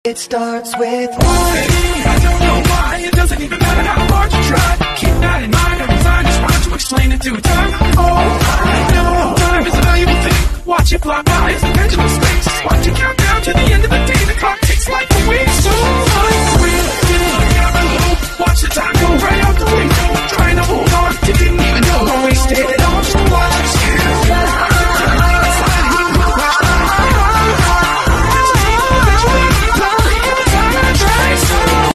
It starts with one. I don't know why, it doesn't even matter how hard you try. Keep that in mind, every time just want to explain it to a time. Oh, I know, time is a valuable thing. Watch it fly by as the pendulum swings. Watch it count down to the end of the day. The clock ticks like a wave, so